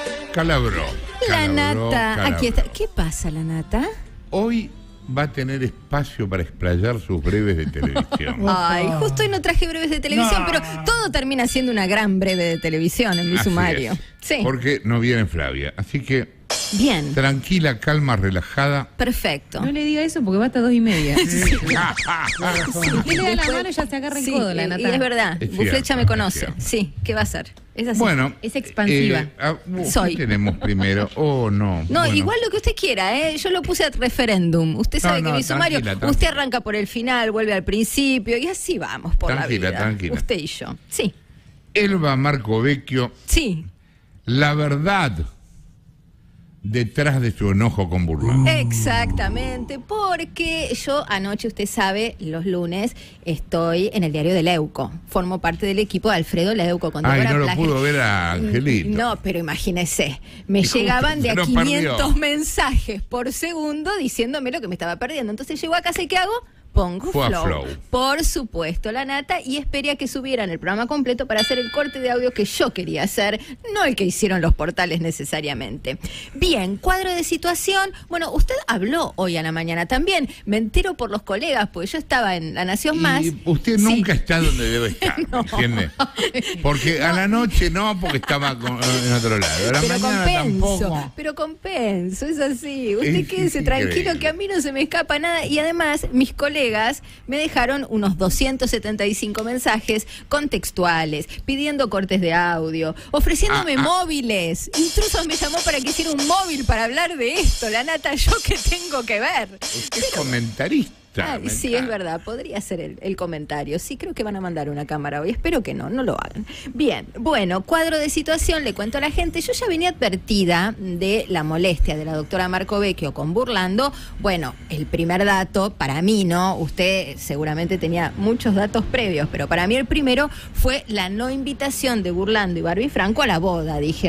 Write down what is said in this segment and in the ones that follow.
Calabró. La Calabró, Nata, Calabró. aquí está. ¿Qué pasa, la Nata? Hoy va a tener espacio para explayar sus breves de televisión. Ay, justo hoy no traje breves de televisión, pero todo termina siendo una gran breve de televisión en mi Así sumario. es, Sí. porque no viene Flavia. Así que, Bien. tranquila, calma, relajada. Perfecto. No le diga eso porque va hasta 2:30. Usted le da la mano y ya se agarra el Sí, codo, la y Nata. es verdad. Es Buffet ya cierto, me es conoce. cierto. Sí, ¿qué va a hacer? Es así. Bueno. Es expansiva. Soy. ¿Qué tenemos primero? Oh, no. No, Bueno. igual lo que usted quiera, ¿eh? Yo lo puse a referéndum. Usted sabe No, que mi sumario, tranquila. usted arranca por el final, vuelve al principio y así vamos por Tranquila, la vida. tranquila. Usted y yo. Sí, Elba Marcovecchio, sí. la verdad detrás de su enojo con Burlán. Exactamente, porque yo anoche, usted sabe, los lunes estoy en el diario de Leuco. Formo parte del equipo de Alfredo Leuco. Con Ay, Débora no lo Plager. pudo ver a Angelito. No, pero imagínese, me Y justo llegaban de se a lo 500 perdió. mensajes por segundo diciéndome lo que me estaba perdiendo. Entonces llego a casa y ¿qué hago? Pongo Fue a Flow. Flow. Por supuesto, la Nata, y esperé a que subieran el programa completo para hacer el corte de audio que yo quería hacer, no el que hicieron los portales necesariamente. Bien, cuadro de situación. Bueno, usted habló hoy a la mañana también. Me entero por los colegas, porque yo estaba en La Nación Más. Y usted Sí. nunca está donde debe estar, ¿me entiende? Porque a la noche no, porque estaba en otro lado. A la Pero mañana tampoco. pero compenso, es así. Usted Es quédese tranquilo increíble. que a mí no se me escapa nada. Y además, mis colegas me dejaron unos 275 mensajes contextuales, pidiendo cortes de audio, ofreciéndome móviles. Intrusos me llamó para que hiciera un móvil para hablar de esto. La Nata, ¿yo qué tengo que ver? Usted es comentarista. Ay, sí, es verdad, podría ser el comentario. Sí, creo que van a mandar una cámara hoy. Espero que no lo hagan. Bien, bueno, cuadro de situación, le cuento a la gente. Yo ya venía advertida de la molestia de la doctora Marcovecchio con Burlando. Bueno, el primer dato, para mí, ¿no? Usted seguramente tenía muchos datos previos, pero para mí el primero fue la no invitación de Burlando y Barbie Franco a la boda. Dije,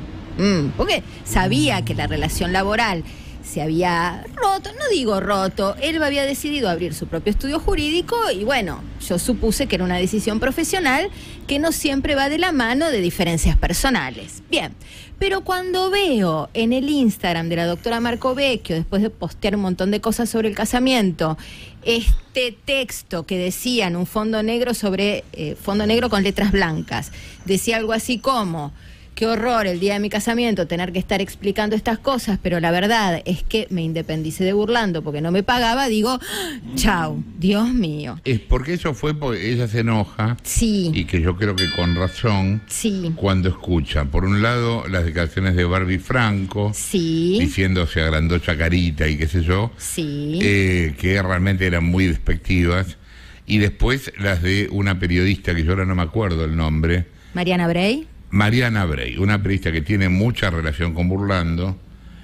porque sabía que la relación laboral se había roto, no digo roto, él había decidido abrir su propio estudio jurídico y bueno, yo supuse que era una decisión profesional que no siempre va de la mano de diferencias personales. Bien, pero cuando veo en el Instagram de la doctora Marcovecchio, después de postear un montón de cosas sobre el casamiento, este texto que decía en un fondo negro sobre, fondo negro con letras blancas, decía algo así como: qué horror el día de mi casamiento tener que estar explicando estas cosas, pero la verdad es que me independicé de Burlando porque no me pagaba. Digo, chau, Dios mío. Es porque eso fue porque ella se enoja. Sí. Y que yo creo que con razón. Sí. Cuando escucha, por un lado, las declaraciones de Barbie Franco. Sí. Diciendo se agrandó Chacarita y qué sé yo. Sí. Que realmente eran muy despectivas. Y después las de una periodista que yo ahora no me acuerdo el nombre. Mariana Bray. Mariana Bray, una periodista que tiene mucha relación con Burlando,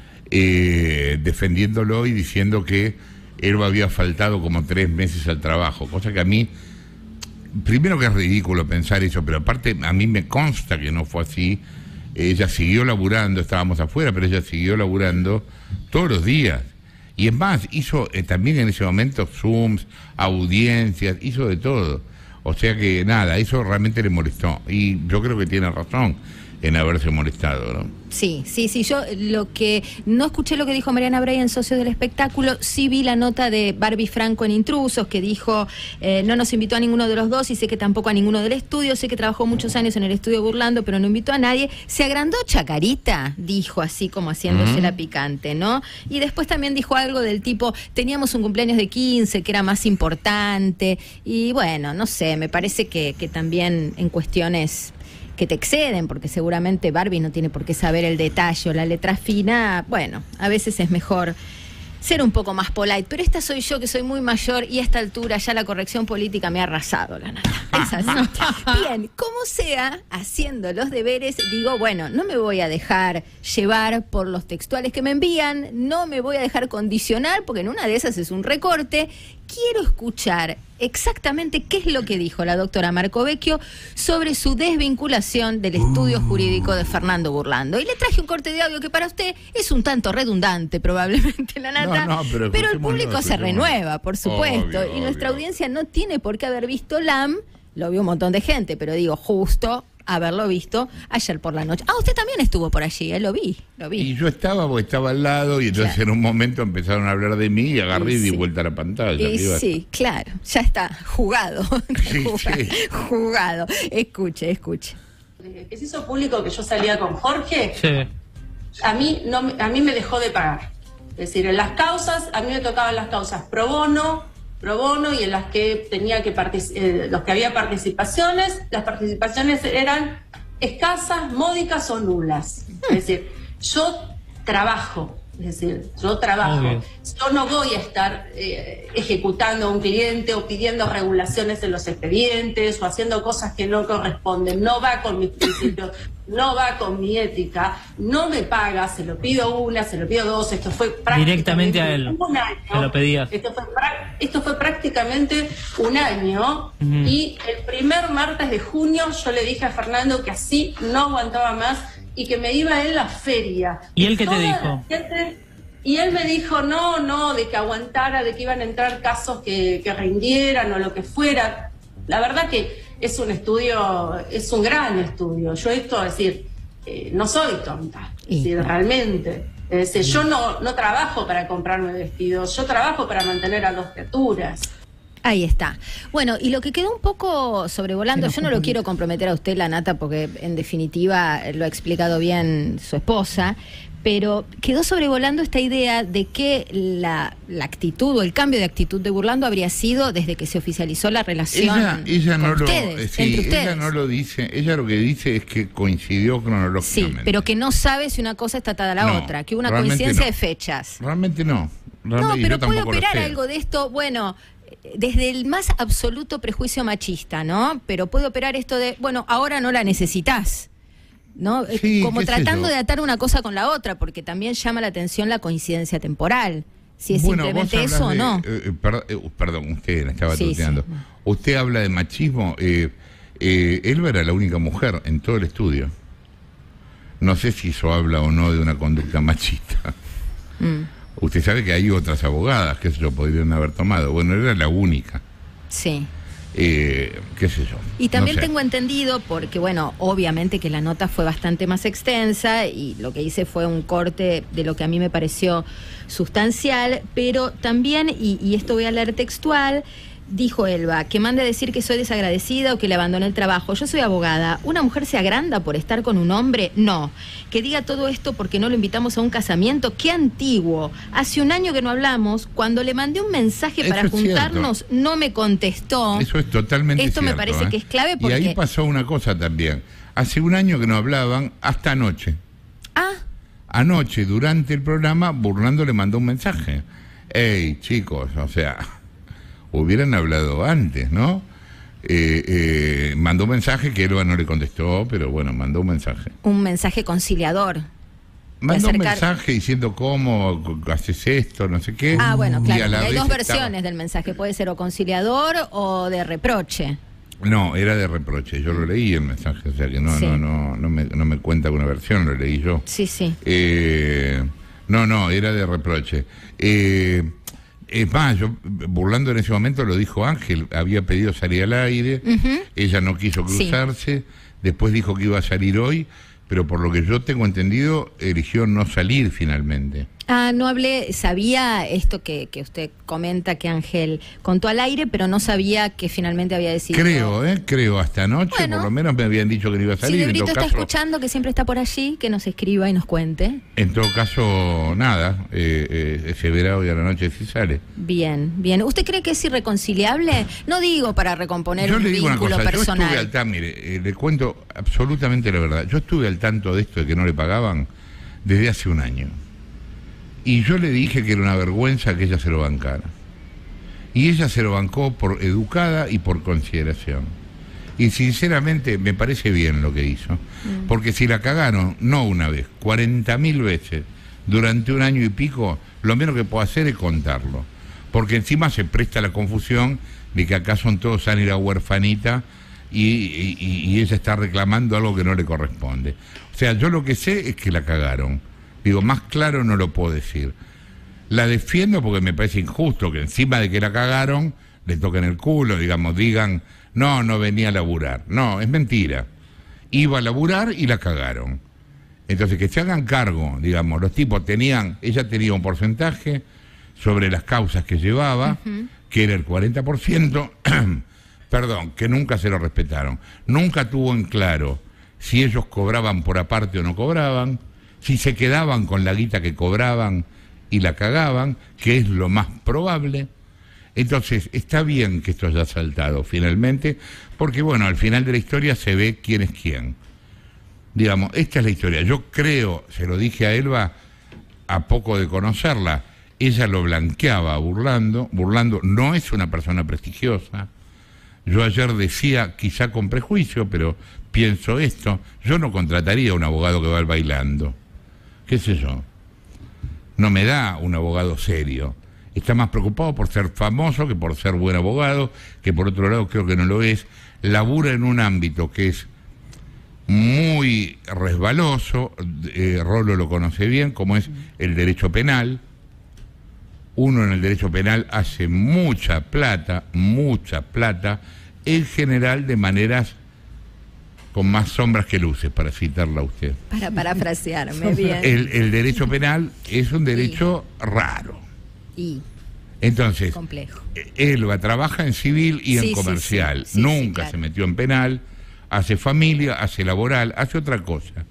defendiéndolo y diciendo que él había faltado como 3 meses al trabajo, cosa que a mí, primero que es ridículo pensar eso, pero aparte a mí me consta que no fue así. Ella siguió laburando, estábamos afuera, pero ella siguió laburando todos los días. Y es más, hizo también en ese momento Zooms, audiencias, hizo de todo. O sea que nada, eso realmente le molestó. Y yo creo que tiene razón en haberse molestado, ¿no? Sí, yo lo que no escuché lo que dijo Mariana Bray en Socios del Espectáculo, sí vi la nota de Barbie Franco en Intrusos, que dijo, no nos invitó a ninguno de los dos y sé que tampoco a ninguno del estudio, sé que trabajó muchos años en el estudio Burlando, pero no invitó a nadie. Se agrandó Chacarita, dijo así como haciéndose la picante, ¿no? Y después también dijo algo del tipo, teníamos un cumpleaños de 15 que era más importante, y bueno, no sé, me parece que también en cuestiones que te exceden, porque seguramente Barbie no tiene por qué saber el detalle o la letra fina. Bueno, a veces es mejor ser un poco más polite, pero esta soy yo que soy muy mayor y a esta altura ya la corrección política me ha arrasado, la Nata. Es así. Bien, como sea, haciendo los deberes, digo, bueno, no me voy a dejar llevar por los textuales que me envían, no me voy a dejar condicionar, porque en una de esas es un recorte. Quiero escuchar exactamente qué es lo que dijo la doctora Marcovecchio sobre su desvinculación del estudio jurídico de Fernando Burlando. Y le traje un corte de audio que para usted es un tanto redundante, probablemente, la Nata, No, pero el público se renueva, por supuesto, Obvio, y nuestra obvio. audiencia no tiene por qué haber visto LAM, lo vio un montón de gente, pero digo, justo haberlo visto ayer por la noche. Ah, usted también estuvo por allí, lo vi. Y yo estaba al lado, y entonces en un momento empezaron a hablar de mí y agarré y di vuelta a la pantalla. Sí, claro, ya está, jugado. Jugado. Escuche. Que se hizo público que yo salía con Jorge, Sí. a mí me dejó de pagar. Es decir, en las causas, a mí me tocaban las causas pro bono, y en las que tenía que los que había participaciones, las participaciones eran escasas, módicas o nulas. Es decir, yo trabajo. Yo no voy a estar ejecutando a un cliente o pidiendo regulaciones en los expedientes o haciendo cosas que no corresponden. No va con mis principios, no va con mi ética, no me paga, se lo pido una, se lo pido dos. Esto fue prácticamente directamente a él. Un año. Se lo pedías. Esto fue prácticamente un año. Y el primer martes de junio yo le dije a Fernando que así no aguantaba más y que me iba en la feria. ¿Y él qué te dijo? Y él me dijo, no, de que aguantara, de que iban a entrar casos que rindieran o lo que fuera. La verdad que es un estudio, es un gran estudio. Yo esto, es decir, no soy tonta, es decir, realmente. Es decir, yo no trabajo para comprarme vestidos, yo trabajo para mantener a 2 criaturas. Ahí está. Bueno, y lo que quedó un poco sobrevolando, yo no lo quiero comprometer a usted, la Nata, porque en definitiva lo ha explicado bien su esposa, pero quedó sobrevolando esta idea de que la actitud o el cambio de actitud de Burlando habría sido desde que se oficializó la relación ella no con ustedes, entre ustedes. Ella no lo dice, ella lo que dice es que coincidió cronológicamente. Sí, pero que no sabe si una cosa está atada a la otra, que hubo una coincidencia de fechas. Realmente no. No, pero puede operar algo de esto, bueno, desde el más absoluto prejuicio machista, ¿no? Pero puede operar esto de, bueno, ahora no la necesitas, ¿no? Sí, como tratando de atar una cosa con la otra, porque también llama la atención la coincidencia temporal. Si es simplemente eso o no. Perdón, usted la estaba tuteando. Sí. Usted habla de machismo. Elba era la única mujer en todo el estudio. No sé si eso habla o no de una conducta machista. Usted sabe que hay otras abogadas que se lo podrían haber tomado. Bueno, era la única. Sí. Qué sé yo. Y también tengo entendido, porque bueno, obviamente que la nota fue bastante más extensa y lo que hice fue un corte de lo que a mí me pareció sustancial, pero también, y esto voy a leer textual, dijo Elba, que mande a decir que soy desagradecida o que le abandoné el trabajo. Yo soy abogada. ¿Una mujer se agranda por estar con un hombre? No. Que diga todo esto porque no lo invitamos a un casamiento. ¡Qué antiguo! Hace un año que no hablamos. Cuando le mandé un mensaje para juntarnos, no me contestó. Eso es totalmente cierto. Esto me parece que es clave porque... Y ahí pasó una cosa también. Hace un año que no hablaban, hasta anoche. Anoche, durante el programa, Burlando le mandó un mensaje. ¡Ey, chicos! O sea... hubieran hablado antes, ¿no? Mandó un mensaje que Elba no le contestó, pero bueno, mandó un mensaje. Un mensaje conciliador. Mandó un mensaje diciendo cómo haces esto, no sé qué. Bueno, claro, hay dos versiones del mensaje. Puede ser o conciliador o de reproche. No, era de reproche. Yo lo leí el mensaje, o sea que no me cuenta una versión, lo leí yo. Sí. No, era de reproche. Es más, Burlando en ese momento lo dijo Ángel, había pedido salir al aire, ella no quiso cruzarse, después dijo que iba a salir hoy, pero por lo que yo tengo entendido, eligió no salir finalmente. No hablé, sabía esto que usted comenta que Ángel contó al aire, pero no sabía que finalmente había decidido. Creo, hasta anoche, bueno, por lo menos me habían dicho que no iba a salir. Si de Brito está escuchando, que siempre está por allí, que nos escriba y nos cuente. En todo caso, nada, se verá hoy a la noche si sale. Bien. ¿Usted cree que es irreconciliable? No digo para recomponer un vínculo personal. Yo estuve al tanto, mire, le cuento absolutamente la verdad, yo estuve al tanto de esto de que no le pagaban desde hace un año. Y yo le dije que era una vergüenza que ella se lo bancara. Y ella se lo bancó por educada y por consideración. Y sinceramente me parece bien lo que hizo. Porque si la cagaron, no una vez, 40.000 veces, durante un año y pico, lo menos que puedo hacer es contarlo. Porque encima se presta la confusión de que acá son todos Sanira huerfanita y ella está reclamando algo que no le corresponde. O sea, yo lo que sé es que la cagaron. Digo, más claro no lo puedo decir. La defiendo porque me parece injusto que encima de que la cagaron, le toquen el culo, digamos, digan, no venía a laburar. No, es mentira. iba a laburar y la cagaron. Entonces, que se hagan cargo, digamos, los tipos ella tenía un porcentaje sobre las causas que llevaba, que era el 40%, perdón, que nunca se lo respetaron. Nunca tuvo en claro si ellos cobraban por aparte o no cobraban, si se quedaban con la guita que cobraban y la cagaban, que es lo más probable. Entonces, está bien que esto haya saltado finalmente, porque bueno, al final de la historia se ve quién es quién. Digamos, esta es la historia. Yo creo, se lo dije a Elba a poco de conocerla, ella lo blanqueaba burlando, no es una persona prestigiosa. Yo ayer decía, quizá con prejuicio, pero pienso esto, yo no contrataría a un abogado que va bailando. ¿Qué sé yo? No me da un abogado serio. Está más preocupado por ser famoso que por ser buen abogado, que por otro lado creo que no lo es. Labura en un ámbito que es muy resbaloso, Rolo lo conoce bien, como es el derecho penal. Uno en el derecho penal hace mucha plata, en general de maneras con más sombras que luces, para citarla a usted. Para parafrasearme bien. El derecho penal es un derecho raro. Entonces, complejo. Elba trabaja en civil y en comercial. Nunca claro. Se metió en penal, hace familia, hace laboral, hace otra cosa.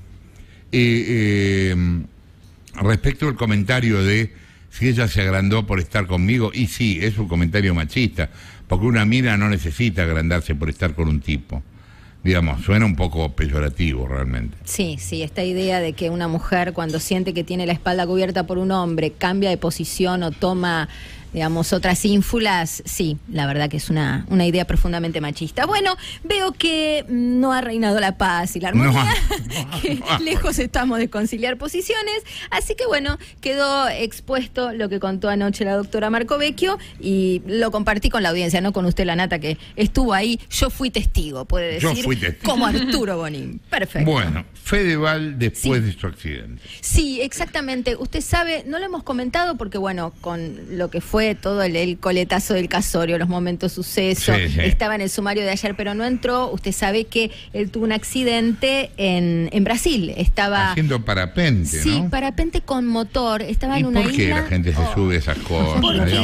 Respecto al comentario de si ella se agrandó por estar conmigo, y sí, es un comentario machista, porque una mina no necesita agrandarse por estar con un tipo. Digamos, suena un poco peyorativo realmente. Sí, esta idea de que una mujer cuando siente que tiene la espalda cubierta por un hombre, cambia de posición o toma, digamos, otras ínfulas, sí, la verdad que es una idea profundamente machista. Bueno, veo que no ha reinado la paz y la armonía, que lejos estamos de conciliar posiciones, así que bueno, quedó expuesto lo que contó anoche la doctora Marcovecchio y lo compartí con la audiencia, no con usted, la Nata, que estuvo ahí. Yo fui testigo, puede decir. Yo fui testigo. Como Arturo Bonín. Perfecto. Bueno, Fedeval después de su accidente. Sí, exactamente. Usted sabe, no lo hemos comentado porque, bueno, con lo que fue todo el coletazo del casorio, los momentos sucesos, estaba en el sumario de ayer, pero no entró. Usted sabe que él tuvo un accidente en Brasil. Estaba haciendo parapente, ¿no? Sí, parapente con motor. Estaba en una isla. ¿Y por qué la gente se sube a esas cosas?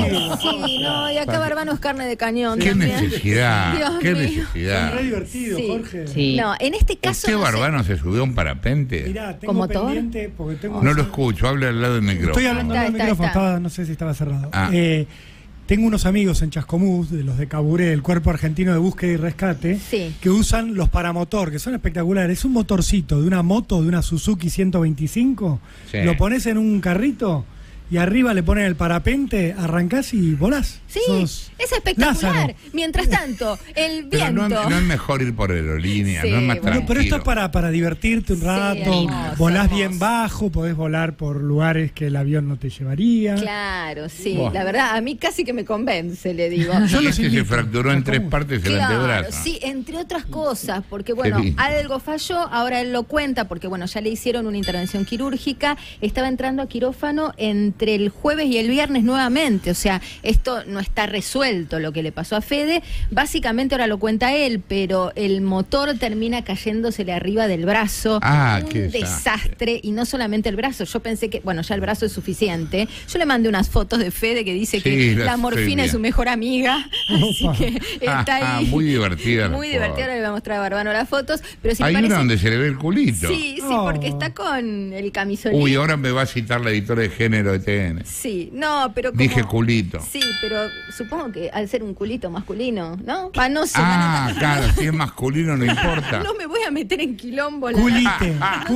Y acá Barbano es carne de cañón. ¿Qué también. Necesidad? Dios ¿Qué mío. necesidad? Es re divertido, Jorge. Sí. No, en este caso. ¿Qué Barbano se subió a un parapente? Mirá, tengo ¿Con motor? pendiente porque tengo... No lo escucho, habla al lado del micrófono. Estoy hablando del micrófono, no sé si estaba cerrado. Tengo unos amigos en Chascomús, de los de Caburé, el Cuerpo Argentino de Búsqueda y Rescate, que usan los paramotor, que son espectaculares. Es un motorcito de una moto, de una Suzuki 125, lo pones en un carrito y arriba le ponen el parapente, arrancás y volás. Sí, es espectacular. Lázaro. Mientras tanto, el viento. Pero no es mejor ir por aerolínea, no es más tranquilo. Pero esto es para divertirte un rato, volás bien bajo, podés volar por lugares que el avión no te llevaría. Claro, sí, la verdad, a mí casi que me convence, le digo. Se fracturó en 3 partes el antebrazo. Sí, entre otras cosas, porque bueno, algo falló, ahora él lo cuenta, porque bueno, ya le hicieron una intervención quirúrgica, estaba entrando a quirófano entre el jueves y el viernes nuevamente, o sea, esto no está resuelto lo que le pasó a Fede, básicamente ahora lo cuenta él, pero el motor termina cayéndosele arriba del brazo, qué desastre, y no solamente el brazo, yo pensé que, bueno, ya el brazo es suficiente, yo le mandé unas fotos de Fede que dice que la morfina es su mejor amiga, así que está ahí. Muy divertida. Muy divertida, le voy a mostrar a Barbano las fotos, pero si hay parece... una donde se le ve el culito. Sí, porque está con el camisolín. Uy, ahora me va a citar la editora de género de TN. Sí, no, pero como... Dije culito. Sí, pero supongo que al ser un culito masculino, ¿no? Panoso. Claro, si es masculino no importa. No me voy a meter en quilombo. Culite.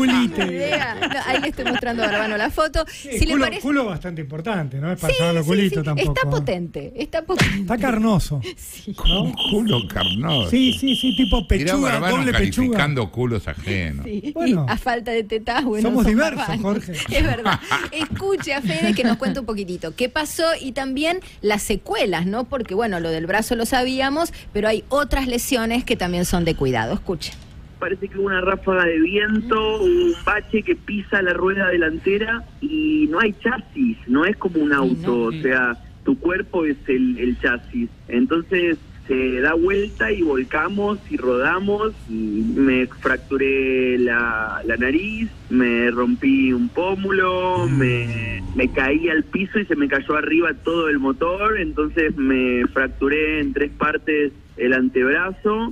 No, ahí le estoy mostrando a Barbano la foto. Sí, si le parece... culo bastante importante, no es para llamarlo culito tampoco. Está potente. Está carnoso. Sí. ¿No? Un culo carnoso. Sí, tipo pechuga, doble pechuga. Calificando culos ajenos. Sí. Bueno, a falta de tetas, bueno, somos diversos, Jorge. Es verdad. Escuche a Fede que nos cuente un poquitito qué pasó y también las secuelas, ¿no? Porque bueno, lo del brazo lo sabíamos, pero hay otras lesiones que también son de cuidado. Escuche. Parece que hubo una ráfaga de viento, un bache que pisa la rueda delantera y no hay chasis, no es como un auto, o sea, tu cuerpo es el chasis. Entonces se da vuelta y volcamos y rodamos y me fracturé la nariz, me rompí un pómulo, me caí al piso y se me cayó arriba todo el motor, entonces me fracturé en 3 partes el antebrazo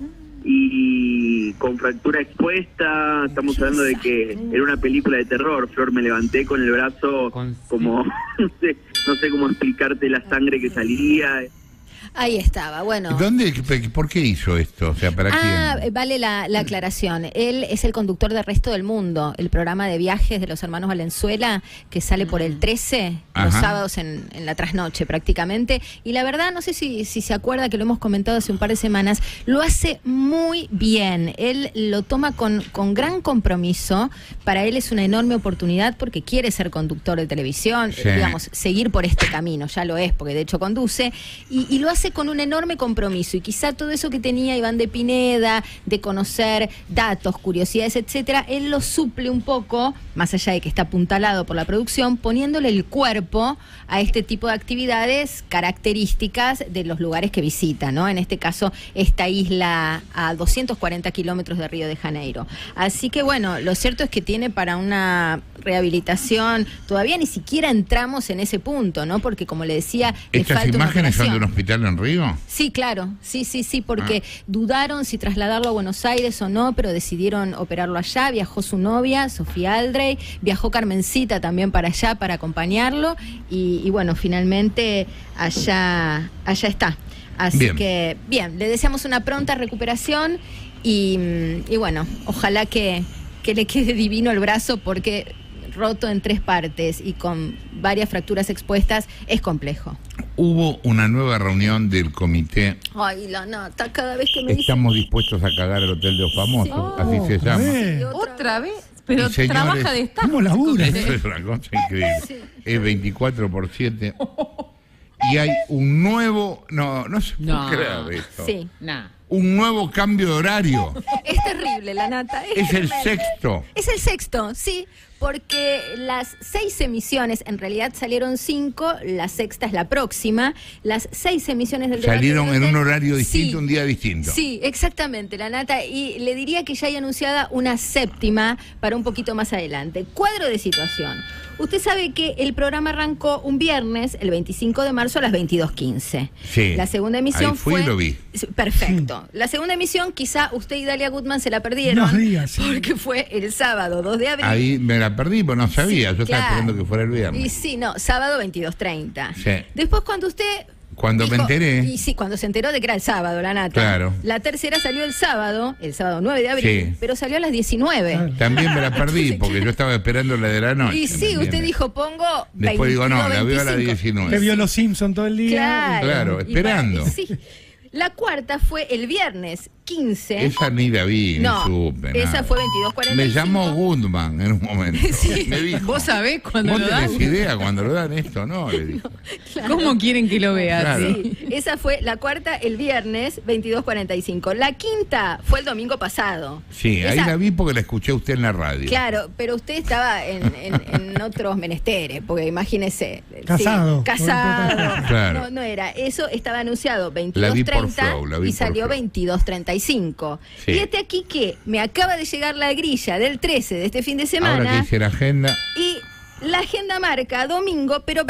y con fractura expuesta. Estamos hablando de que era una película de terror. Flor, me levanté con el brazo como no sé cómo explicarte la sangre que salía. Ahí estaba, bueno. ¿Por qué hizo esto? O sea, ¿para quién? Vale la aclaración. Él es el conductor de Resto del Mundo, el programa de viajes de los hermanos Valenzuela, que sale por el 13, los sábados en la trasnoche prácticamente. Y la verdad, no sé si se acuerda que lo hemos comentado hace un par de semanas, lo hace muy bien. Él lo toma con gran compromiso. Para él es una enorme oportunidad porque quiere ser conductor de televisión, digamos, seguir por este camino. Ya lo es, porque de hecho conduce. Y lo hace con un enorme compromiso, y quizá todo eso que tenía Iván de Pineda, de conocer datos, curiosidades, etcétera, él lo suple un poco, más allá de que está apuntalado por la producción, poniéndole el cuerpo a este tipo de actividades características de los lugares que visita, ¿no? En este caso, esta isla a 240 kilómetros de Río de Janeiro. Así que bueno, lo cierto es que tiene para una rehabilitación, todavía ni siquiera entramos en ese punto, ¿no? Porque como le decía, ¿estas imágenes son de un hospital en Río? Sí, claro, sí, porque dudaron si trasladarlo a Buenos Aires o no, pero decidieron operarlo allá. Viajó su novia, Sofía Aldrey, viajó Carmencita también para allá para acompañarlo, y bueno, finalmente allá está. Así que, bien, le deseamos una pronta recuperación y bueno, ojalá que le quede divino el brazo, porque roto en 3 partes y con varias fracturas expuestas es complejo. Hubo una nueva reunión del comité. Ay, la nata, cada vez que me Estamos dispuestos a cagar el Hotel de los Famosos, así se llama. ¿Otra vez? Pero señores, trabaja de esta. ¿Cómo labura? Es una cosa increíble. Es 24/7. Y hay un nuevo... No se puede creer esto. Sí. Un nuevo cambio de horario. Es terrible, la nata. Es el sexto. Es el sexto, sí, porque las 6 emisiones, en realidad salieron 5, la sexta es la próxima. Las 6 emisiones del debate salieron en un horario distinto, un día distinto. Sí, exactamente, la nata. Y le diría que ya hay anunciada una 7ª para un poquito más adelante. Cuadro de situación. Usted sabe que el programa arrancó un viernes, el 25 de marzo a las 22:15. Sí. La segunda emisión ahí fui fue... y lo vi. Perfecto. La segunda emisión, quizá usted y Dalia Gutman se la perdieron. No digas, porque fue el sábado 2 de abril. Ahí me la perdí, porque no sabía. Yo estaba esperando que fuera el viernes. Y sí, no, sábado 22:30. Sí. Después cuando usted... Cuando me enteré. Y sí, cuando se enteró de que era el sábado, la nata. Claro. La tercera salió el sábado 9 de abril, pero salió a las 19. También me la perdí, porque yo estaba esperando la de la noche. Y sí, usted dijo, pongo 22, después digo, no, la veo a las 19. Le vio Los Simpsons todo el día. Claro, esperando. Sí. La cuarta fue el viernes 15. Esa ni la vi, no, ni supe. Esa nada. fue 22:45. Me llamó Goodman en un momento. Sí. Me dijo, ¿Vos sabés cuándo ¿vos lo dan? tenés idea cuando lo dan esto? No, le dijo. Claro. ¿Cómo quieren que lo veas? Claro. Sí, esa fue la cuarta el viernes 22:45. La quinta fue el domingo pasado. Sí, ahí la vi porque la escuché a usted en la radio. Claro, pero usted estaba en otros menesteres, porque imagínese. Casado. Sí, casado. Claro. No era. Eso estaba anunciado La vi por 22:30 Flow, la vi y por salió Flow. 22:35. Sí. Fíjate aquí que me acaba de llegar la grilla del 13 de este fin de semana. Ahora que hice la agenda. Y la agenda marca domingo, pero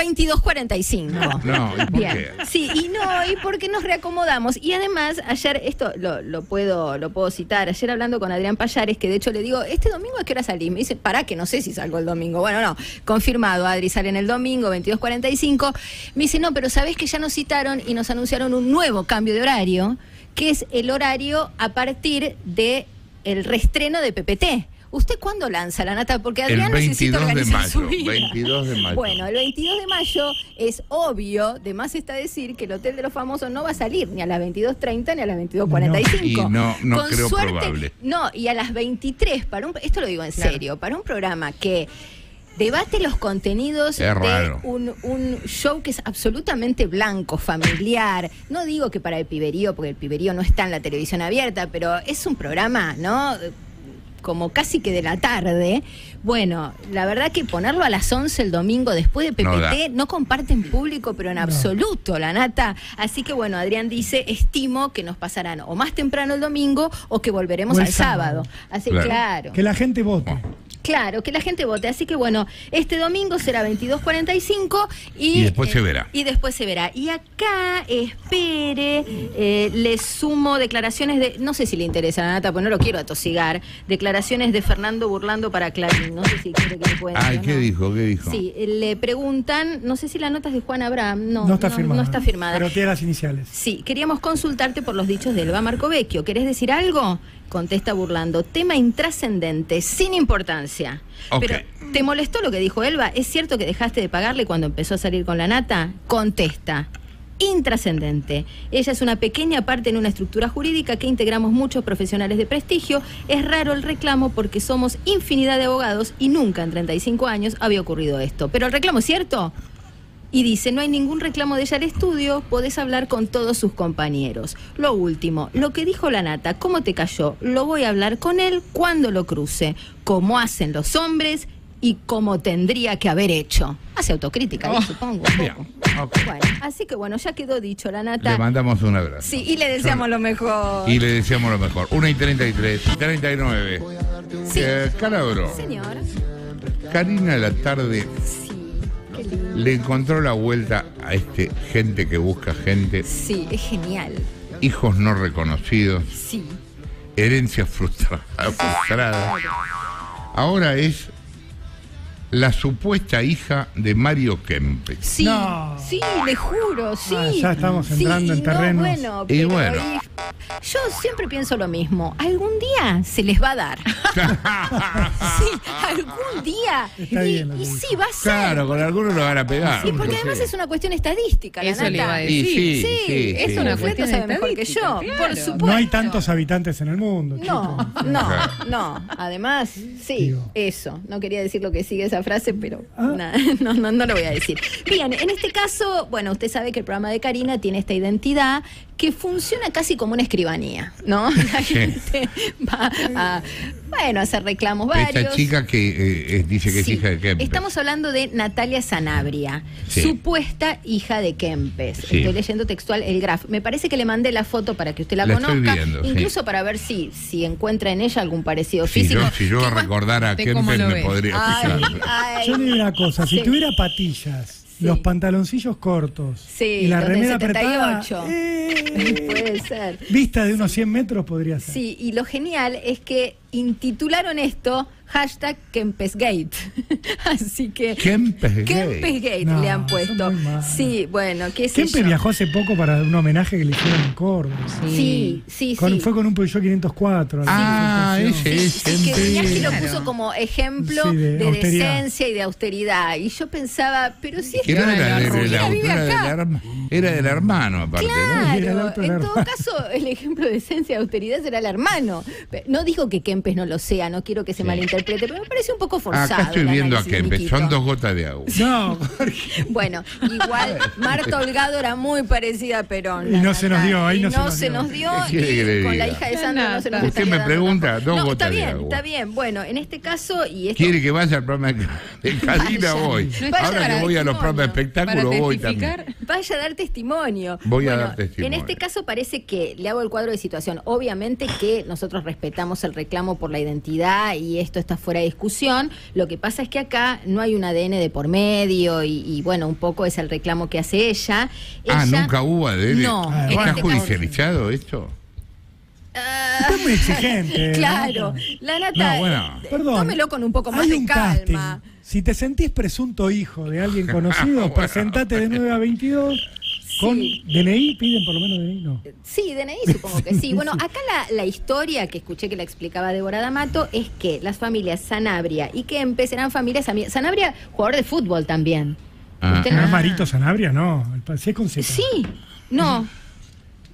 22:45. No, ¿y por Bien. qué? Sí, y porque nos reacomodamos. Y además, ayer, esto lo puedo citar, ayer hablando con Adrián Payares, que de hecho le digo, ¿este domingo a qué hora salís? Me dice, pará, que no sé si salgo el domingo. Bueno, no, confirmado, Adri sale en el domingo, 22:45. Me dice, no, pero sabés que ya nos citaron y nos anunciaron un nuevo cambio de horario, que es el horario a partir de el reestreno de PPT. ¿Usted cuándo lanza, la nata? Porque Adrián necesita organizar su vida. 22 de mayo. Bueno, el 22 de mayo es obvio, de más está decir que el Hotel de los Famosos no va a salir ni a las 22:30 ni a las 22:45. Y no Con creo suerte, probable. No, y a las 23, esto lo digo en serio, para un programa que debate los contenidos de un show que es absolutamente blanco, familiar. No digo que para el piberío, porque el piberío no está en la televisión abierta, pero es un programa, ¿no?, como casi que de la tarde. Bueno, la verdad que ponerlo a las 11 el domingo después de PPT no comparte en público, pero en absoluto, la nata. Así que bueno, Adrián dice, estimo que nos pasarán o más temprano el domingo o que volveremos al sábado. Así claro. Que la gente vote. Claro, que la gente vote. Así que bueno, este domingo será 22:45 y después se verá. Y después se verá. Y acá, espere, le sumo declaraciones de, no sé si le interesa a la nata, pues no lo quiero atosigar, declaraciones de Fernando Burlando para Clarín. No sé si quiere que le cuente. Ay, ¿qué dijo? Sí, le preguntan, no sé si la nota es de Juan Abraham. No está firmada. No está firmada. Pero tiene las iniciales. Sí, queríamos consultarte por los dichos de Elba Marcovecchio. ¿Querés decir algo? Contesta Burlando, tema intrascendente, sin importancia. Pero, ¿te molestó lo que dijo Elba? ¿Es cierto que dejaste de pagarle cuando empezó a salir con la nata? Contesta, intrascendente. Ella es una pequeña parte en una estructura jurídica que integramos muchos profesionales de prestigio. Es raro el reclamo porque somos infinidad de abogados y nunca en 35 años había ocurrido esto. ¿Pero el reclamo es cierto? Y dice, no hay ningún reclamo de ella al estudio, podés hablar con todos sus compañeros. Lo último, lo que dijo la nata, ¿cómo te cayó? Lo voy a hablar con él cuando lo cruce, como hacen los hombres y como tendría que haber hecho. Hace autocrítica, supongo. Bien, Bueno, así que bueno, ya quedó dicho la nata. Le mandamos un abrazo. Sí, y le deseamos lo mejor. Y le deseamos lo mejor. 1:33, 39. Sí. Calabro. Señor. Karina la tarde le encontró la vuelta a gente que busca gente. Sí, es genial. Hijos no reconocidos. Sí. Herencia frustrada. Ahora es la supuesta hija de Mario Kempes. Sí, sí, le juro, sí. Ya estamos entrando en terrenos. Y bueno. Yo siempre pienso lo mismo. Algún día se les va a dar. Sí, algún día. Y sí, va a ser. Claro, con algunos lo van a pegar. Sí, porque además es una cuestión estadística. Eso la le iba a nata. decir. Sí, es una cuestión sabe mejor que yo, estadística, por claro. supuesto. No hay tantos habitantes en el mundo. No. Además, sí, Digo. eso. No quería decir lo que sigue esa frase, pero no lo voy a decir. Bien, en este caso, bueno, usted sabe que el programa de Karina tiene esta identidad que funciona casi como una escribanía, ¿no? La gente va a, hacer reclamos varios. Esta chica que dice que es hija de Kempes. Estamos hablando de Natalia Sanabria, supuesta hija de Kempes. Sí. Estoy leyendo textual el graf. Me parece que le mandé la foto para que usted la estoy conozca, viendo, incluso para ver si encuentra en ella algún parecido físico. Si yo recordara a Kempes me podría fijar. Yo le digo una cosa, si tuviera patillas, los pantaloncillos cortos y la los de remera apretada, 78. Puede ser. Vista de unos 100 metros podría ser. Sí, y lo genial es que intitularon esto #KempesGate. Así que Kempesgate le han puesto. Sí, bueno, qué sé Kempes yo. viajó hace poco para un homenaje que le hicieron en Córdoba. Sí. Fue con un Peugeot 504. Que Viñaski lo puso como ejemplo de decencia y de austeridad. Y yo pensaba, pero si es que era del hermano, aparte. Claro, en todo caso, el ejemplo de decencia y austeridad será el hermano. No digo que Kempes no lo sea, no quiero que se malinterprete, pero me parece un poco forzado. Acá estoy viendo a Kempes, son 2 gotas de agua. No, bueno, igual Marta Holgado era muy parecida a Perón. Y no se nos dio, ahí no se nos dio. Y con la hija de Sandra no se nos Usted me pregunta, 2 gotas de agua. Está bien. Bueno, en este caso y esto, ¿quiere que vaya al programa de Karina? Voy. Ahora que voy a los programas de espectáculo, voy también. Vaya a dar testimonio. Voy a dar testimonio. En este caso parece que le hago el cuadro de situación. Obviamente que nosotros respetamos el reclamo por la identidad y esto está fuera de discusión. Lo que pasa es que acá no hay un ADN de por medio y bueno, un poco es el reclamo que hace ella. ¿Nunca hubo ADN? No. ¿Está judicializado esto? Está muy exigente. Claro. La nata, tómelo con un poco más de calma. Casting. Si te sentís presunto hijo de alguien conocido, presentate de 9 a 22 con DNI, piden por lo menos DNI, ¿no? Sí, DNI supongo que sí. Bueno, acá la historia que escuché que la explicaba Débora D'Amato es que las familias Sanabria y Kempes eran familias amigas. Sanabria, jugador de fútbol también. ¿No es Marito Sanabria? No, sí es con Z. Sí, no.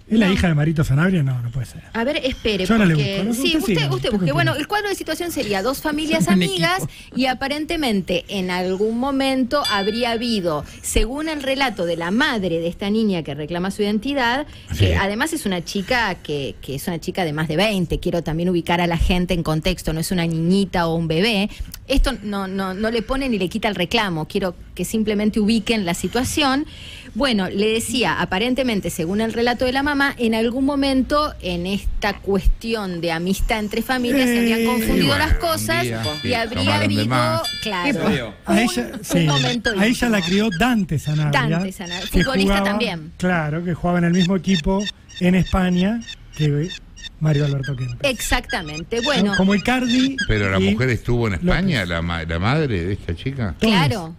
¿Es la hija de Marito Sanabria? No, no puede ser. A ver, espere, Yo ahora le porque... busco, ¿no? Sí, usted busque. Bueno, el cuadro de situación sería 2 familias amigas y aparentemente en algún momento habría habido, según el relato de la madre de esta niña que reclama su identidad, además es una chica que es una chica de más de 20, quiero también ubicar a la gente en contexto, no es una niñita o un bebé. Esto no le pone ni le quita el reclamo, quiero que simplemente ubiquen la situación. Bueno, le decía, aparentemente, según el relato de la mamá, en algún momento en esta cuestión de amistad entre familias se habían confundido las cosas y habría habido, claro, un momento a ella la crió Dante Sanabria. Futbolista también. Claro, que jugaba en el mismo equipo en España que Mario Alberto Kempes. Exactamente, bueno. Como Icardi. Pero la mujer estuvo en España, la madre de esta chica. Claro,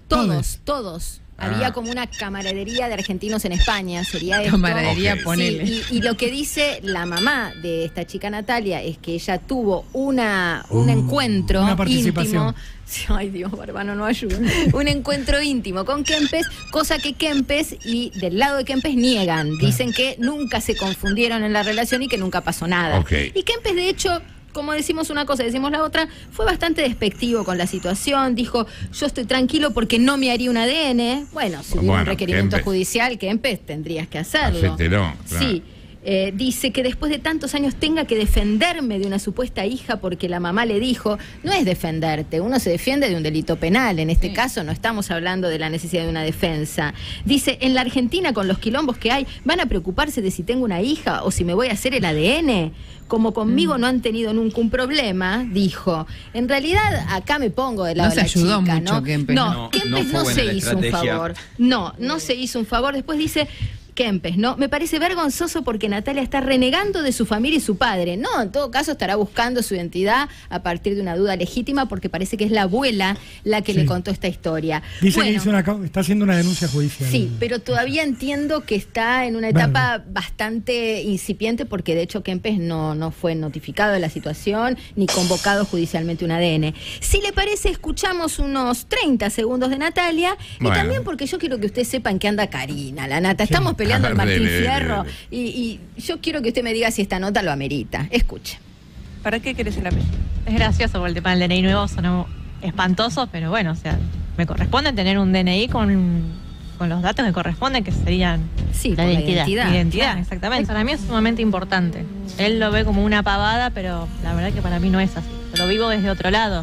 todos. Había como una camaradería de argentinos en España, sería esto. Camaradería, ponele. Sí, y lo que dice la mamá de esta chica Natalia es que ella tuvo un encuentro íntimo. Ay, Dios, Barbano, no ayuda. Un encuentro íntimo con Kempes, cosa que Kempes y del lado de Kempes niegan. Dicen que nunca se confundieron en la relación y que nunca pasó nada. Y Kempes, de hecho, como decimos una cosa, decimos la otra, fue bastante despectivo con la situación, dijo, yo estoy tranquilo porque no me haría un ADN. Bueno, si hubiera un requerimiento judicial, Kempes, tendrías que hacerlo. Claro. Sí. Dice que después de tantos años tenga que defenderme de una supuesta hija porque la mamá le dijo, no es defenderte, uno se defiende de un delito penal, en este caso no estamos hablando de la necesidad de una defensa. Dice, en la Argentina con los quilombos que hay, ¿van a preocuparse de si tengo una hija o si me voy a hacer el ADN? Como conmigo no han tenido nunca un problema, dijo. En realidad, acá me pongo de lado de la chica, ayudó mucho Kempes. Kempes no se hizo un favor. No se hizo un favor. Después dice... Kempes, ¿no? Me parece vergonzoso porque Natalia está renegando de su familia y su padre. No, en todo caso estará buscando su identidad a partir de una duda legítima porque parece que es la abuela la que le contó esta historia. Dice que está haciendo una denuncia judicial. Sí, pero todavía entiendo que está en una etapa bastante incipiente porque de hecho Kempes no fue notificado de la situación ni convocado judicialmente un ADN. Si le parece, escuchamos unos 30 segundos de Natalia y también porque yo quiero que usted sepa en qué anda Karina, la Nata. Estamos peleando al Martín Fierro y yo quiero que usted me diga si esta nota lo amerita. Escuche. ¿Para qué querés el apellido? Es gracioso porque el tema del DNI nuevo sonó espantoso, pero bueno, o sea, me corresponde tener un DNI con los datos que corresponden, que serían la identidad. Claro. Exactamente. Para mí es sumamente importante. Él lo ve como una pavada, pero la verdad que para mí no es así. Lo vivo desde otro lado.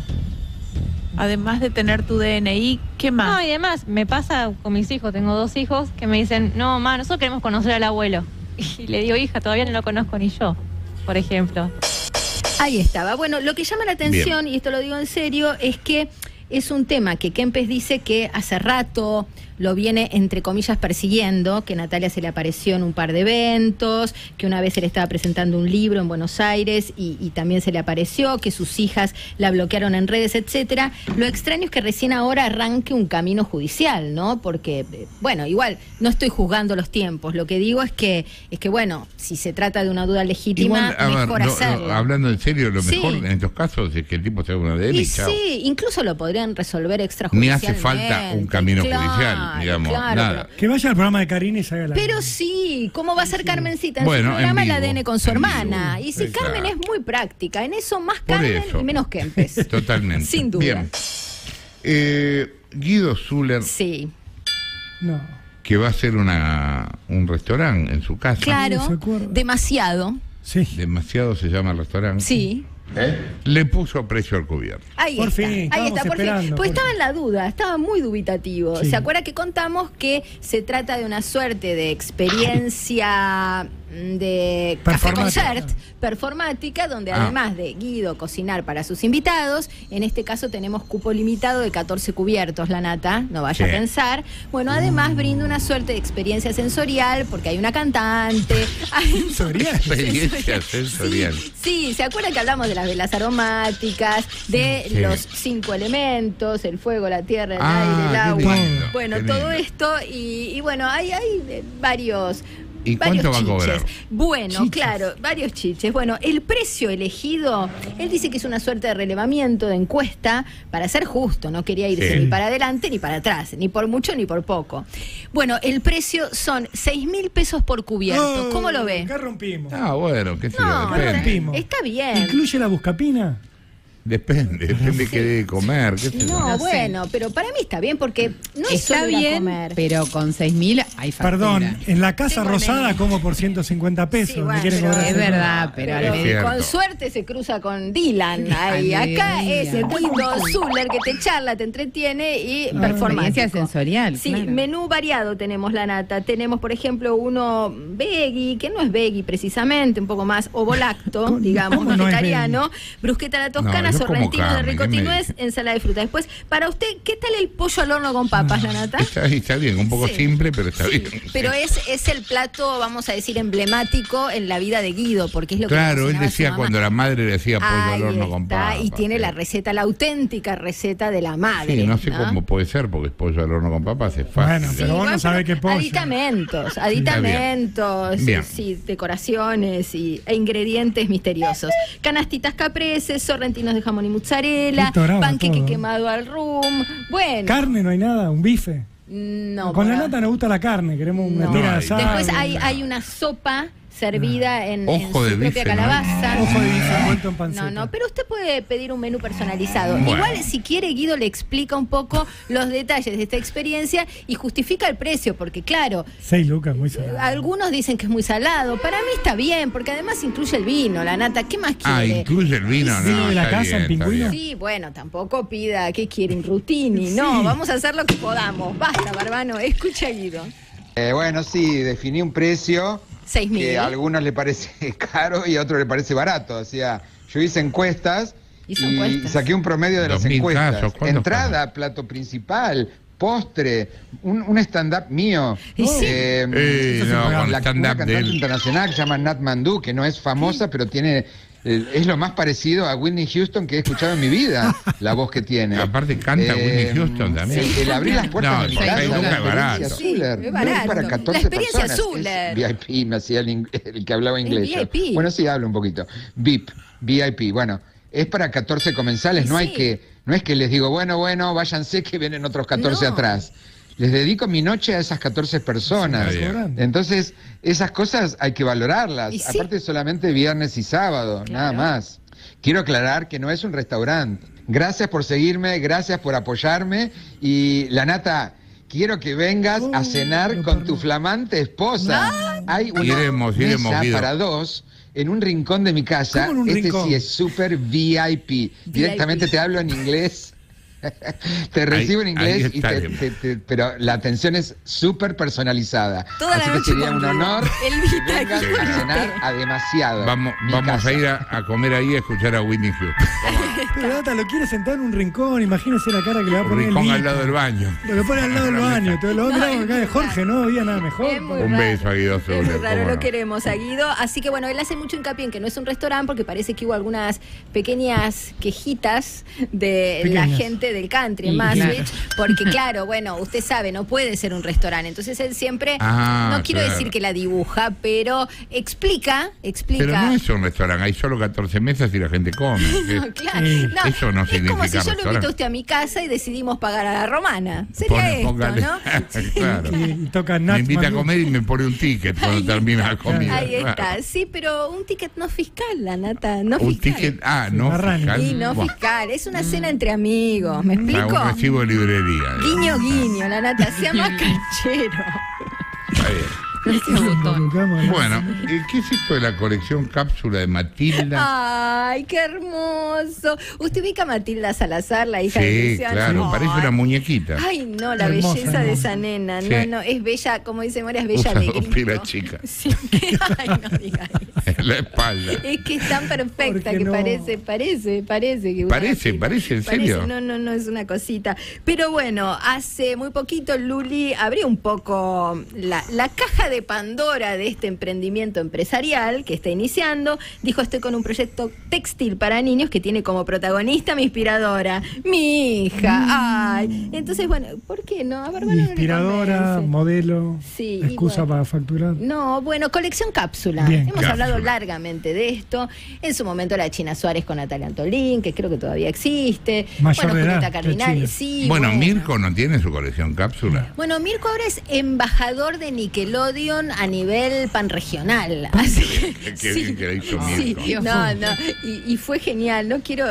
Además de tener tu DNI, ¿qué más? No, y además me pasa con mis hijos, tengo 2 hijos, que me dicen, no, mamá, nosotros queremos conocer al abuelo. Y le digo, hija, todavía no lo conozco ni yo, por ejemplo. Ahí estaba. Bueno, lo que llama la atención, y esto lo digo en serio, es que es un tema que Kempes dice que hace rato lo viene, entre comillas, persiguiendo, que Natalia se le apareció en un par de eventos, que una vez se le estaba presentando un libro en Buenos Aires y también se le apareció, que sus hijas la bloquearon en redes, etcétera. Lo extraño es que recién ahora arranque un camino judicial, ¿no? Porque, bueno, igual, no estoy juzgando los tiempos, lo que digo es que bueno, si se trata de una duda legítima, mejor hacerlo. Hablando en serio, lo mejor en estos casos es que el tipo se haga una ADN y chao. Sí, incluso lo podrían resolver extrajudicialmente. Ni hace falta un camino judicial. Digamos, nada. Que vaya al programa de Karina y se haga la... Pero sí, ¿cómo va a ser Carmencita? En su programa el ADN con su hermana. Y si Carmen es muy práctica, en eso más Carmen y menos Kempes. Totalmente. Sin duda. Bien. Guido Zuller. Sí. No. Que va a hacer un restaurante en su casa. Claro, demasiado. Sí. Demasiado se llama el restaurante. Sí. Le puso precio al cubierto. Ahí está, por fin. Pues estaba en la duda, estaba muy dubitativo. ¿Se acuerda que contamos que se trata de una suerte de experiencia de café concert performática, donde además de Guido cocinar para sus invitados, en este caso tenemos cupo limitado de 14 cubiertos, la Nata, no vaya a pensar. Bueno, además brinda una suerte de experiencia sensorial, porque hay una cantante. Experiencia sensorial. Sí, ¿se acuerda que hablamos de las velas aromáticas, de los 5 elementos, el fuego, la tierra, el aire, el agua? Bueno, todo esto y bueno, hay varios ¿Y cuánto va a cobrar? Bueno, Chiches. claro, varios chiches. Bueno, el precio elegido, él dice que es una suerte de relevamiento, de encuesta, para ser justo, no quería irse ni para adelante ni para atrás, ni por mucho ni por poco. Bueno, el precio son 6.000 pesos por cubierto. ¿Cómo lo ve? Acá rompimos. Bueno, qué sé yo, No, depende. está bien. ¿Incluye la buscapina? Depende qué debe comer, qué sé yo. No, No sé. bueno, pero para mí está bien porque no es Está solo ir a bien, comer. pero con 6.000 hay factura. Perdón, en la Casa Tengo el Rosada menú. como por 150 pesos. Sí, ¿Me bueno, quieren pero cobrar Es ese verdad, pero al Es medio. cierto. Con suerte se cruza con Dylan. Ahí. Al Acá mediodía. es Guido Zuller que te charla, te entretiene y Experiencia performático. sensorial. Sí, claro. menú variado tenemos la nata. Tenemos, por ejemplo, uno veggie, que no es veggie precisamente, un poco más ovolacto, digamos, ¿Cómo no es vegetariano. Brusqueta a la toscana, No, yo como sorrentino de carne, ricota ¿qué y me nuez, dice? ensalada de fruta. Después, para usted, ¿qué tal el pollo al horno con papas, la nata? Está bien, un poco Sí. simple, pero está Sí, bien. pero es el plato, vamos a decir, emblemático en la vida de Guido, porque es lo que Claro, él cocinaba su decía mamá. cuando la madre le hacía pollo al Ahí horno con está, papas. y tiene la receta, la auténtica receta de la madre. Sí, no sé cómo puede ser, porque es pollo al horno con papas, es fácil. Bueno, pero vos no sabés qué pollo. Aditamentos, Bien. sí, decoraciones e ingredientes misteriosos. Canastitas capreses, sorrentinos de jamón y mozzarella, Listo, bravo, panqueque todo. quemado al rum. Bueno, Carne no hay nada, un bife. no. Con la para- nata nos gusta la carne, queremos una No. tira de No, asado. Después hay una sopa servida en Ojo su de propia bife, ¿no? calabaza. Ojo de bife envuelto en panceta. No, pero usted puede pedir un menú personalizado. Bueno. Igual, si quiere, Guido le explica un poco los detalles de esta experiencia y justifica el precio, porque claro, 6 lucas, muy salado. algunos dicen que es muy salado. Para mí está bien, porque además incluye el vino, la nata. ¿Qué más quiere? Incluye el vino, Sí, ¿no? de la Está casa, bien, el está pingüino. bien. Sí, bueno, tampoco pida, ¿qué quiere? Un rutini. No, vamos a hacer lo que podamos. Basta, Barbano, escucha a Guido. Bueno, sí, definí un precio 6.000. que a algunos le parece caro y a otros le parece barato. O sea, yo hice encuestas Hizo y encuestas. saqué un promedio de las 2.000 encuestas. casos, ¿cuántos Entrada, plato principal, postre, un stand-up mío. Y sí. No, con una stand-up de cantante él. internacional que se llama Nat Mandú, que no es famosa, pero tiene... es lo más parecido a Whitney Houston que he escuchado en mi vida, la voz que tiene. Aparte canta Whitney Houston también. El abrir las puertas No, de mi el casa, seis lucas la es barato. experiencia Sí, Zuller, es no es barato. para La 14 experiencia personas. Zuller. Es VIP, me hacía el que hablaba inglés. yo. VIP. Bueno, sí, hablo un poquito. VIP. Bueno, es para 14 comensales, no hay Sí. que, no es que les digo, bueno, váyanse que vienen otros 14 No. atrás. Les dedico mi noche a esas 14 personas. Sí, está bien. Entonces, esas cosas hay que valorarlas. Y sí. Aparte, solamente viernes y sábado, nada más. Quiero aclarar que no es un restaurante. Gracias por seguirme, gracias por apoyarme. Y la nata, quiero que vengas a cenar con tu flamante esposa. Hay una Iremos, mesa Guido. para dos en un rincón de mi casa. ¿Cómo en un rincón? Sí es súper VIP. Directamente te hablo en inglés. Te recibo en ahí inglés, y estaremos. pero la atención es súper personalizada. Toda la Así que noche sería con un Guido. honor El que Vita vengas aquí. a cenar a demasiado. Vamos Mi casa. a ir a comer ahí a escuchar a Whitney Houston. Pero Nata lo quiere sentar en un rincón, imagínese la cara que le va a Un poner el rincón al Vita. lado del baño. Lo pone al lado del baño. Te lo va a mirar acá de Jorge, no había nada mejor. Es muy Un raro. beso a Guido Es muy Zuller, raro, cómo lo no. queremos a Guido. Así que bueno, él hace mucho hincapié en que no es un restaurante porque parece que hubo algunas pequeñas quejitas de la Pequeñas. gente del country en Y, Maastricht. Porque claro, bueno, usted sabe, no puede ser un restaurante. Entonces él siempre, no quiero claro. decir que la dibuja, pero explica. Pero no es un restaurante, hay solo 14 mesas y la gente come. No, claro. Sí. No, Eso no es como significa si yo lo invito restaurante. a usted a mi casa y decidimos pagar a la romana. Sería Póngale- esto, ¿no? Claro. Y toca Me Nat invita a Mandú. comer y me pone un ticket cuando termina la comida. Ahí está, Claro. sí, pero un ticket no fiscal, la nata, no Un fiscal. ticket, no Marrani. fiscal. Y no Buah, fiscal, es una cena entre amigos, ¿me explico? un recibo de librería. Guiño, guiño, la nata, sea más canchero. Está bien. Gracias, Botón. Bueno, ¿qué es esto de la colección cápsula de Matilda? Ay, qué hermoso. ¿Usted ubica a Matilda Salazar, la hija de Sí, Luciano? claro, Ay. parece una muñequita. Ay, no, la Hermosa, belleza de hermosa. esa nena. Sí. No, es bella, como dice Moria, es bella Usa de dos grito. pilas chicas. Sí, ay, no diga eso. En la espalda. Es que es tan perfecta ¿Por qué que no? parece que una Parece, gatita. ¿en serio? No, es una cosita. Pero bueno, hace muy poquito Luli abrió un poco la caja de de Pandora de este emprendimiento empresarial que está iniciando. Dijo, estoy con un proyecto textil para niños que tiene como protagonista mi inspiradora, mi hija. Ay, entonces, bueno, ¿por qué no? A Bárbara inspiradora, modelo, sí, excusa para facturar. No, bueno, colección cápsula. Bien, hemos hablado largamente de esto. En su momento la China Suárez con Natalia Antolín, que creo que todavía existe. Mayor de Julieta edad, Cardinal, sí. Bueno, Mirko no tiene su colección cápsula. Bueno, Mirko ahora es embajador de Nickelodeon a nivel panregional. Así que, Qué bien que lo hizo Mirko. Sí, no, y fue genial. No quiero,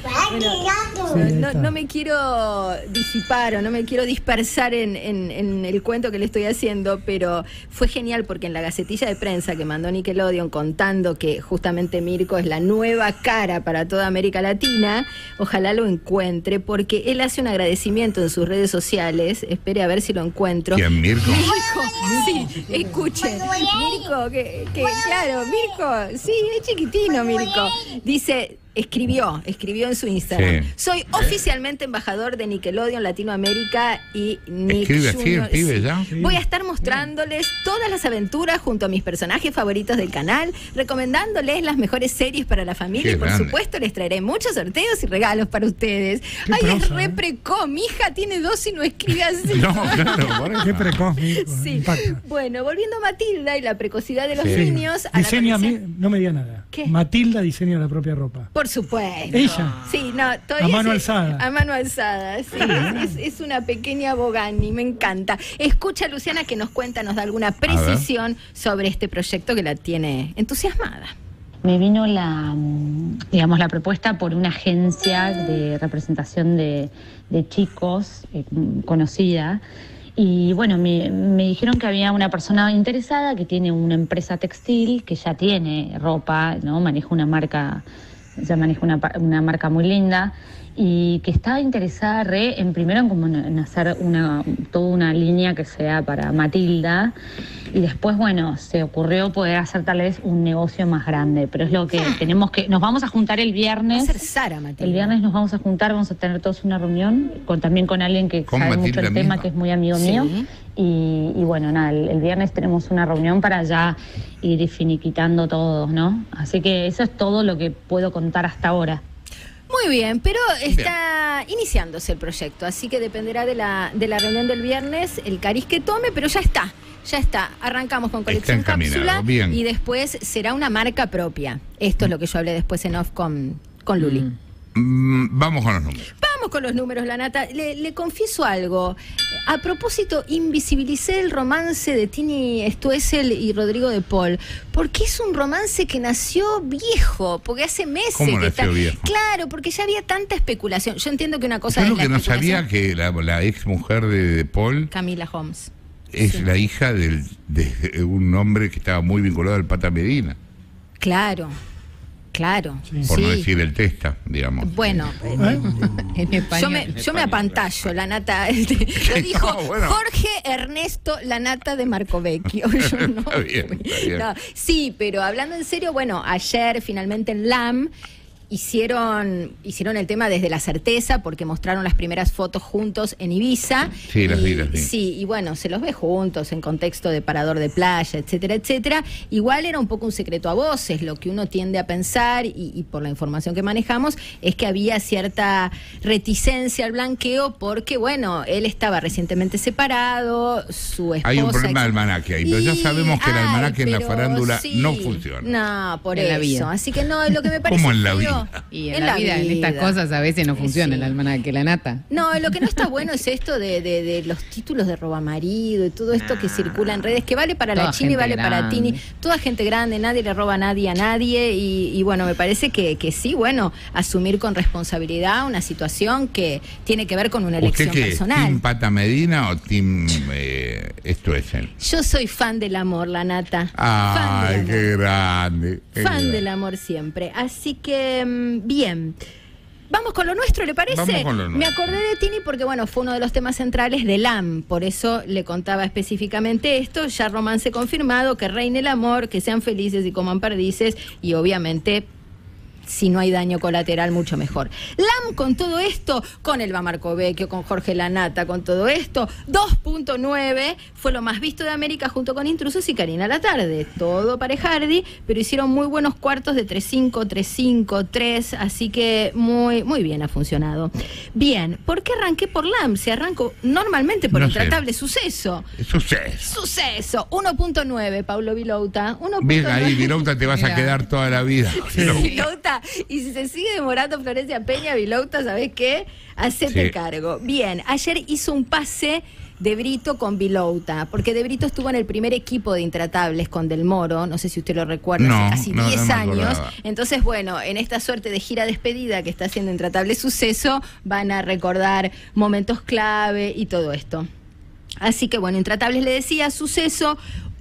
no me quiero disipar o no me quiero dispersar en el cuento que le estoy haciendo, pero fue genial porque en la gacetilla de prensa que mandó Nickelodeon contando que justamente Mirko es la nueva cara para toda América Latina, ojalá lo encuentre, porque él hace un agradecimiento en sus redes sociales. Espere a ver si lo encuentro. ¿Quién, Mirko? Sí, escuchen. Mirko, claro, Mirko, sí, es chiquitino Mirko. Dice... Escribió en su Instagram. Sí. Soy oficialmente embajador de Nickelodeon Latinoamérica y Nick Escribe Junior. así, el pibe ya. Voy a estar mostrándoles todas las aventuras junto a mis personajes favoritos del canal, recomendándoles las mejores series para la familia y por supuesto les traeré muchos sorteos y regalos para ustedes. Ay, es re precoz, mi hija tiene 2 y no escribe así. No, claro, qué precoz. Sí. Bueno, volviendo a Matilda y la precocidad de los niños. Diseña, no me diga nada. ¿Qué? Matilda diseña la propia ropa. Por supuesto. ¿Ella? Sí, no, todavía a mano alzada. A mano alzada, sí. Es una pequeña Bogani, me encanta. Escucha, Luciana, que nos da alguna precisión sobre este proyecto que la tiene entusiasmada. Me vino la propuesta por una agencia de representación de chicos conocida. Y bueno, me dijeron que había una persona interesada que tiene una empresa textil, que ya tiene ropa, ¿no? Maneja una marca muy linda y que estaba interesada en hacer toda una línea que sea para Matilda, y después, bueno, se ocurrió poder hacer tal vez un negocio más grande, pero es lo que nos vamos a juntar el viernes. Va a ser Sara, Matilda. El viernes nos vamos a juntar, vamos a tener todos una reunión también con alguien que sabe Matilda mucho el tema, que es muy amigo mío. Y bueno, nada, el viernes tenemos una reunión para ya ir finiquitando todo, ¿no? Así que eso es todo lo que puedo contar hasta ahora. Muy bien, pero está iniciándose el proyecto, así que dependerá de la reunión del viernes, el cariz que tome, pero ya está. Arrancamos con colección cápsula y después será una marca propia. Esto es lo que yo hablé después en off con Luli. Vamos con los números. Vamos con los números, la Nata. Le confieso algo. A propósito, invisibilicé el romance de Tini Stoessel y Rodrigo de Paul, porque es un romance que nació viejo, porque hace meses. ¿Cómo nació viejo? Claro, porque ya había tanta especulación. Yo entiendo que una cosa es lo que no sabía, que la ex mujer de Paul, Camila Holmes, es la hija de un hombre que estaba muy vinculado al Pata Medina. Claro. Por no decir el Testa, digamos. Bueno, en español, yo me apantallo, la Nata. Lo dijo Jorge Ernesto La Nata de Marcovecchio. Está bien. No, sí, pero hablando en serio, bueno, ayer finalmente en LAM hicieron el tema desde la certeza, porque mostraron las primeras fotos juntos en Ibiza. Sí, las vi. Sí, y bueno, se los ve juntos en contexto de parador de playa, etcétera, etcétera. Igual era un poco un secreto a voces, lo que uno tiende a pensar, y por la información que manejamos, es que había cierta reticencia al blanqueo, porque bueno, él estaba recientemente separado, su esposa... Hay un problema de almanaque ahí, pero ya sabemos que el almanaque en la farándula no funciona. No, por eso. Así que no, lo que me parece... ¿Cómo en la vida? Y en la vida, en estas cosas a veces no funciona el almanaque, la Nata. No, lo que no está bueno es esto de los títulos de robamarido y todo esto que circula en redes, que vale para la China y vale para Tini. Toda gente grande, nadie le roba a nadie. Y bueno, me parece que sí, bueno, asumir con responsabilidad una situación que tiene que ver con una elección personal. ¿Team Pata Medina o Team Stoessel? Yo soy fan del amor, la Nata. Ay, qué grande. Fan del amor siempre. Así que... bien, vamos con lo nuestro, ¿le parece? Vamos con lo nuestro. Me acordé de Tini porque, bueno, fue uno de los temas centrales de LAM, por eso le contaba específicamente esto. Ya romance confirmado, que reine el amor, que sean felices y coman perdices, y obviamente si no hay daño colateral, mucho mejor. LAM con todo esto, con Elba Marcovecchio, con Jorge Lanata, con todo esto, 2.9, fue lo más visto de América junto con Intrusos y Karina La Tarde. Todo parejardi, pero hicieron muy buenos cuartos de 3-5, 3-5, 3, así que muy, muy bien ha funcionado. Bien, ¿por qué arranqué por LAM? Se arrancó normalmente por Intratable Suceso. Suceso, 1.9, Paulo Vilouta. Bien ahí, Vilouta, te vas a quedar toda la vida. Vilouta, y si se sigue demorando Florencia Peña, Vilouta, ¿sabés qué? Hacete cargo. Bien, ayer hizo un pase de Brito con Vilouta, porque de Brito estuvo en el primer equipo de Intratables con Del Moro, no sé si usted lo recuerda, hace casi 10 años. Entonces, bueno, en esta suerte de gira despedida que está haciendo Intratable Suceso, van a recordar momentos clave y todo esto. Así que, bueno, Intratables le decía, Suceso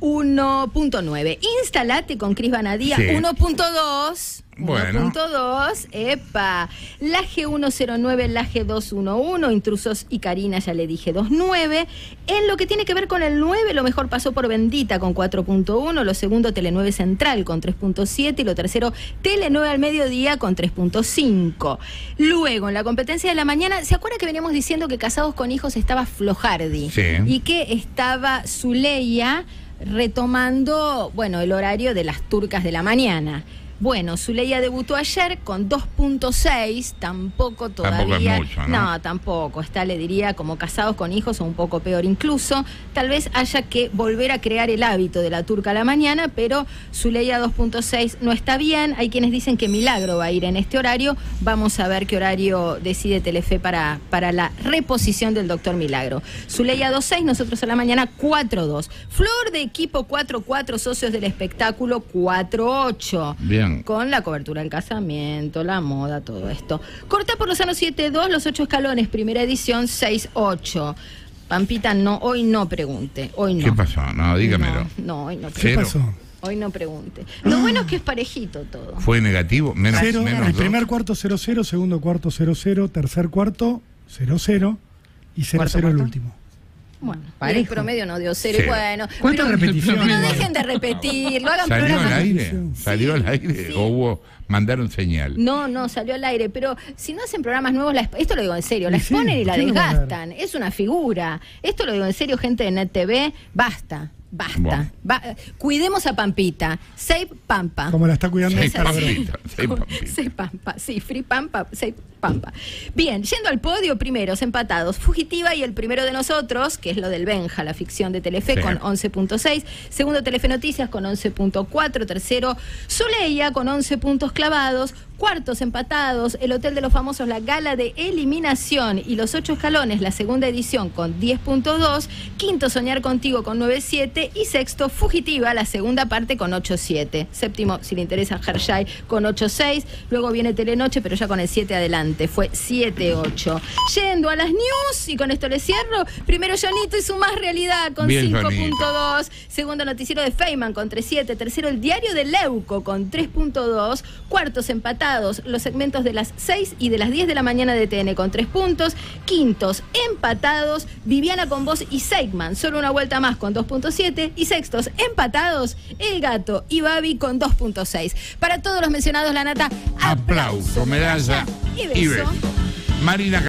1.9. Instalate con Cris Banadía, 1.2. Bueno. 1.2, epa. Laje 109, Laje 211, Intrusos y Karina, ya le dije 2.9. En lo que tiene que ver con el 9, lo mejor pasó por Bendita con 4.1, lo segundo Tele9 Central con 3.7 y lo tercero Tele9 al mediodía con 3.5. Luego, en la competencia de la mañana, ¿se acuerda que veníamos diciendo que Casados con Hijos estaba Flojardi? Sí. Y que estaba Zuleia retomando, bueno, el horario de las turcas de la mañana. Bueno, Zuleia debutó ayer con 2.6, tampoco todavía. Tampoco es mucho, ¿no? No, tampoco. Está, le diría, como Casados con Hijos o un poco peor incluso. Tal vez haya que volver a crear el hábito de la turca a la mañana, pero Zuleia 2.6 no está bien. Hay quienes dicen que Milagro va a ir en este horario. Vamos a ver qué horario decide Telefe para la reposición del doctor Milagro. Zuleia 2.6, nosotros a la mañana 4.2. Flor de equipo 4.4, socios del espectáculo 4.8. Bien. Con la cobertura del casamiento, la moda, todo esto. Corta por Lozano 7.2, los 8 escalones, primera edición 6.8. Pampita, no, hoy no pregunte, hoy no. ¿Qué pasó? No, dígamelo. No, hoy no pregunte. ¿Qué pasó? Hoy no pregunte. Lo bueno es que es parejito todo. ¿Fue negativo? Menos, cero, menos el primer cuarto 0-0, segundo cuarto 0-0, tercer cuarto 0-0 y 0-0 el último. Bueno, el promedio no dio 0 y bueno. ¿Cuántas repeticiones? No dejen de repetir, lo hagan. ¿Salió al aire? ¿Salió al aire? Sí. ¿O hubo, mandaron señal? No, salió al aire, pero si no hacen programas nuevos, esto lo digo en serio, la exponen y la desgastan, es una figura. Esto lo digo en serio, gente de Net TV, basta. Bueno. Cuidemos a Pampita. Save Pampa. Como la está cuidando Save Pampa. Sí, Free Pampa, Save Pampa. Bien, yendo al podio, primeros empatados, Fugitiva y El Primero de Nosotros, que es lo del Benja, la ficción de Telefe, con 11.6. Segundo, Telefe Noticias con 11.4. Tercero, Zuleia con 11 puntos clavados. Cuartos empatados, El Hotel de los Famosos, la gala de eliminación y Los 8 escalones, la segunda edición con 10.2. Quinto, Soñar Contigo con 9.7 y sexto, Fugitiva, la segunda parte con 8.7. Séptimo, si le interesa, Hershey con 8.6. Luego viene Telenoche, pero ya con el 7 adelante, fue 7.8. Yendo a las news, y con esto le cierro, primero Jonito y su Más Realidad con 5.2. Segundo, Noticiero de Feynman con 3.7. Tercero, El Diario de Leuco con 3.2. Cuartos empatados, los segmentos de las 6 y de las 10 de la mañana de TN con 3 puntos. Quintos empatados, Viviana con Vos y Seigman, solo una vuelta más con 2.7. Y sextos empatados, El Gato y Babi con 2.6. Para todos los mencionados, la nata, aplauso, medalla y beso. Marina